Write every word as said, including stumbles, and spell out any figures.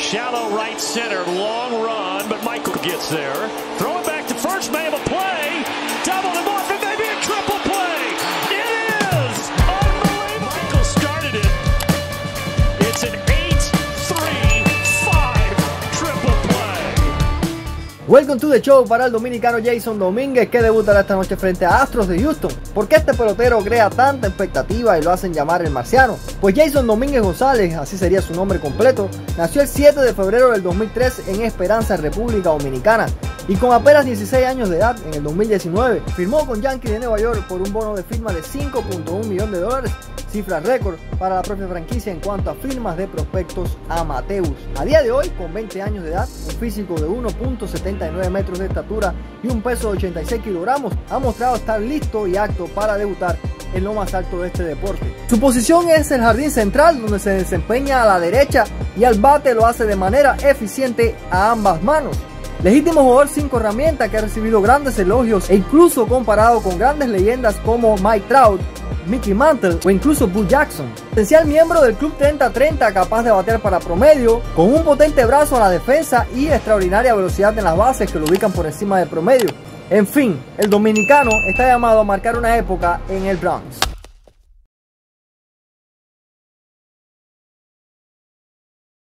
Shallow right center, long run, but Michael gets there. Throw it back to first, may have a play. Double him off, and maybe a triple play. It is unbelievable. Michael started it. It's an eight three five triple play. Welcome to the show para el dominicano Jason Domínguez, que debutará esta noche frente a Astros de Houston. ¿Por qué este pelotero crea tanta expectativa y lo hacen llamar el marciano? Pues Jason Domínguez González, así sería su nombre completo, nació el siete de febrero del dos mil tres en Esperanza, República Dominicana, y con apenas dieciséis años de edad, en el dos mil diecinueve, firmó con Yankees de Nueva York por un bono de firma de cinco punto uno millones de dólares, cifra récord para la propia franquicia en cuanto a firmas de prospectos amateurs. A día de hoy, con veinte años de edad, un físico de uno punto setenta y nueve metros de estatura y un peso de ochenta y seis kilogramos, ha mostrado estar listo y apto para debutar en lo más alto de este deporte. Su posición es el jardín central, donde se desempeña a la derecha y al bate lo hace de manera eficiente a ambas manos. Legítimo jugador cinco herramientas que ha recibido grandes elogios e incluso comparado con grandes leyendas como Mike Trout, Mickey Mantle o incluso Bo Jackson. Potencial miembro del club treinta treinta, capaz de batear para promedio, con un potente brazo a la defensa y extraordinaria velocidad en las bases que lo ubican por encima del promedio. En fin, el dominicano está llamado a marcar una época en el Bronx.